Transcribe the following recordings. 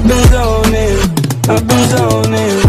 I've been zoning, I've been zoning.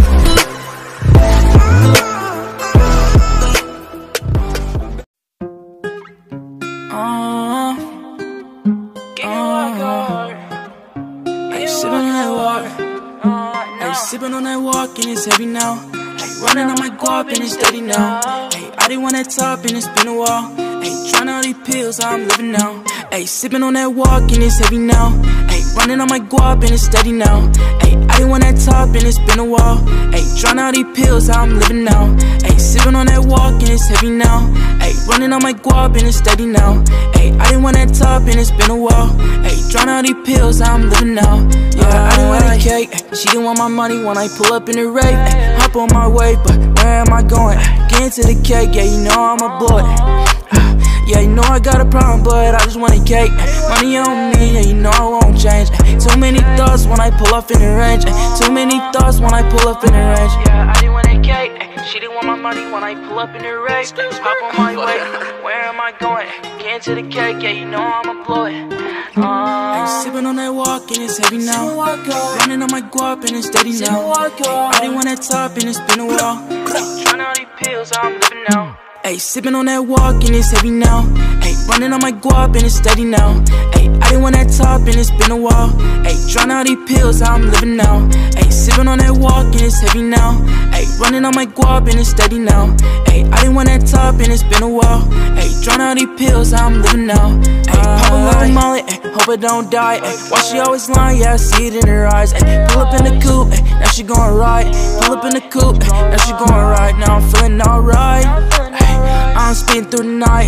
Ay, sippin' on that water. Ay, sippin' on that walk and it's heavy now. Ay, running on my guap and it's steady now. Ay, I didn't want that top and it's been a while. Ay, trying all these pills, how I'm living now. Ay, sippin' on that walk and it's heavy now. Ay, running on my guap and it's steady now. Ay, I didn't want that top and it's been a while. Ay, trying all these pills, how I'm living now. Ay, sippin' on that walk and it's heavy now. Ay, running on my guap and it's steady now. Ay, I didn't want that top and it's been a while. Ay, trying all these pills, how I'm living now. Yeah, I didn't want that cake. She didn't want my money when I pull up in the rave. Hop on my way, but where am I going? Get into the cake, yeah, you know I'm a boy. Yeah, you know I got a problem, but I just want a cake. Money on me, yeah, you know I won't change. Too many thoughts when I pull up in the range. Too many thoughts when I pull up in the range. Yeah, I didn't want a cake. She didn't want my money when I pull up in the range. Hop on my way, where am I going? Get into the cake, yeah, you know I'ma blow it. Sippin' on that walk and it's heavy now. Running on my guap and it's steady now. I didn't want that top and it's been a while. Tryna all these pills, how I'm living now. Ayy, sippin' on that walk and it's heavy now. Ayy, running on my guap and it's steady now. Ayy, I didn't want that top and it's been a while. Ayy, tryna all these pills, how I'm living now. Ayy, sippin' on that walk and it's heavy now. Ayy, running on my guap and it's steady now. Ayy, I didn't want that top and it's been a while. Ayy, tryna all these pills, how I'm living now. Ayy, pop a little mullet, hope I don't die. Why she always lying? Yeah, I see it in her eyes. Pull up in the coupe, now she gon' ride. Pull up in the coupe, now she gon' ride. Now I'm feeling alright. I'm speeding through the night.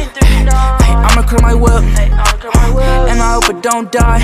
I'ma curl my whip, and I hope I don't die.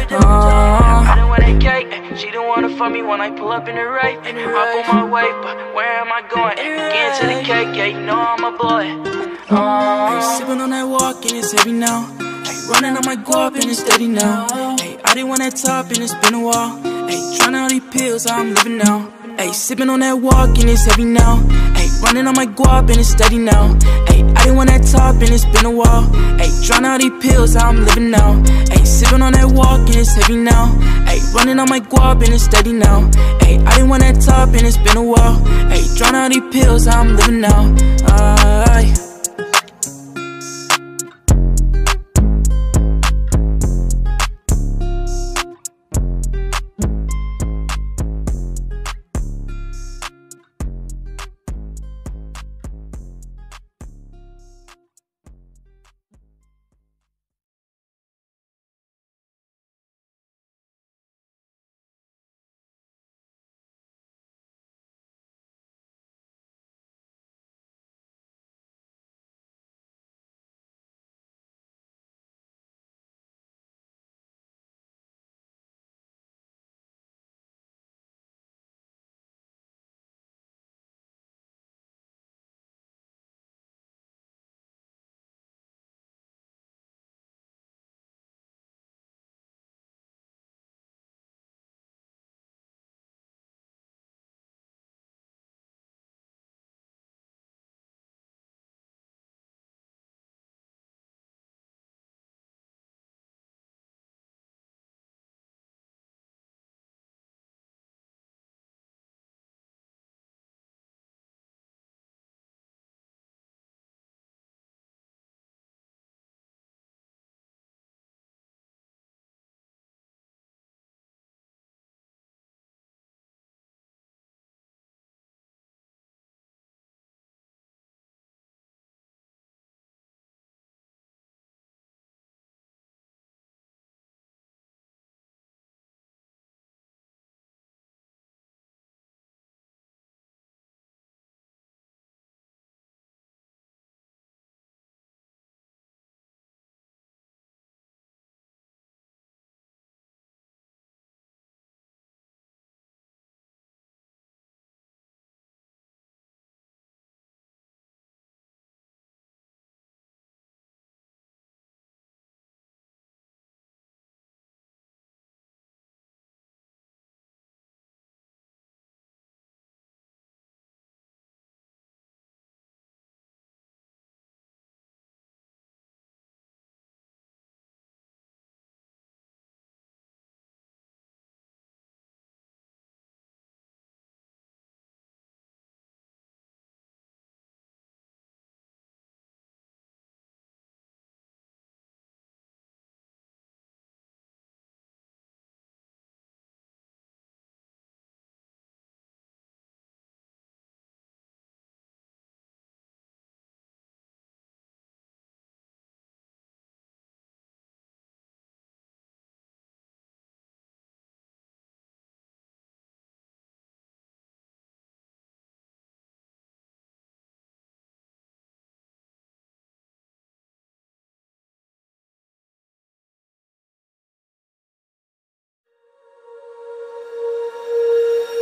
I didn't want that cake. She didn't wanna fuck me when I pull up in the rave. Hop on my way, but where am I going? Get into the cake, yeah, you know I'm a boy. Sippin' on that walk and it's heavy now. Running on my guap and it's steady now. I didn't want that top and it's been a while. Tryna all these pills, how I'm living now. Ayy, sippin' on that walk and it's heavy now. Ayy, running on my guap and it's steady now. Ayy, I didn't want that top and it's been a while. Ayy, tryna all these pills, how I'm living now. Ayy, sippin' on that walk and it's heavy now. Ayy, running on my guap and it's steady now. Ayy, I didn't want that top and it's been a while. Ayy, tryna all these pills, how I'm living now.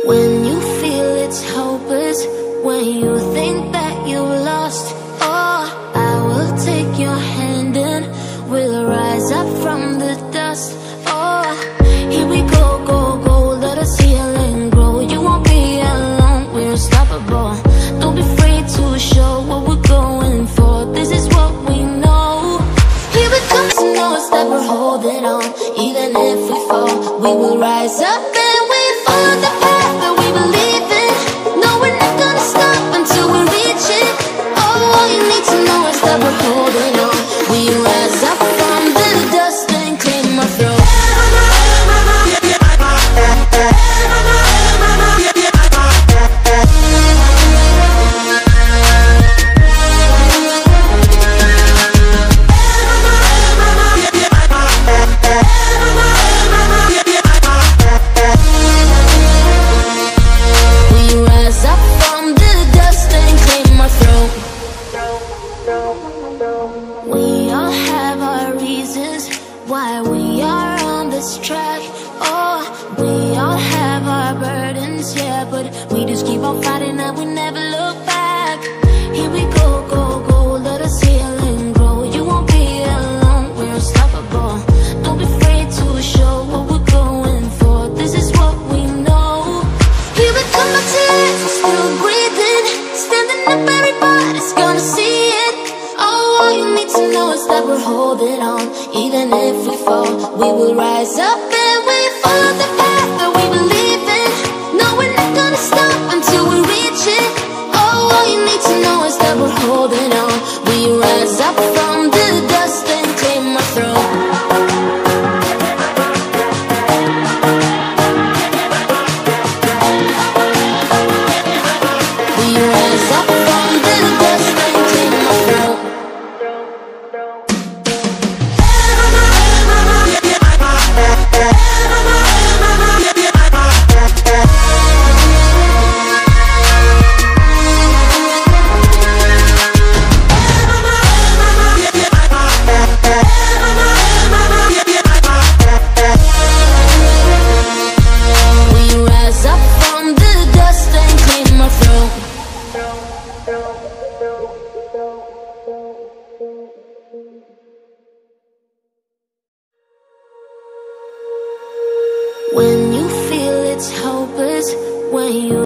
When you feel it's hopeless, when you think that you lost, oh, I will take your hand and we'll rise up from the dust. Oh, here we go, go, go, let us heal and grow. You won't be alone, we're unstoppable. Don't be afraid to show what we're going for. This is what we know. Here we come, to know us that we're holding on. Even if we fall, we will rise up and we follow the path that we believe in. No, we're not gonna stop until we reach it. Oh, all you need to know is that we're holding on. We rise up from the dust and claim our throne. We all have our reasons why we are on this track. Oh, we all have our burdens, yeah, but we just keep on fighting and we never look back. Here we go, go, go, let us heal and grow. You won't be alone, we're unstoppable. Don't be afraid to show what we're going for. This is what we know. Here we come back to life, we're still breathing. Standing up, everybody's gonna see it. Oh, all you need to know is that we're holding on. Even if we fall, we will rise up and we follow the path that we believe in. No, we're not gonna stop until we reach it. Oh, all you need to know is that we're holding on. We rise up from the dust and claim our throne. We rise up from the dust and claim our throne. When you feel it's hopeless, when you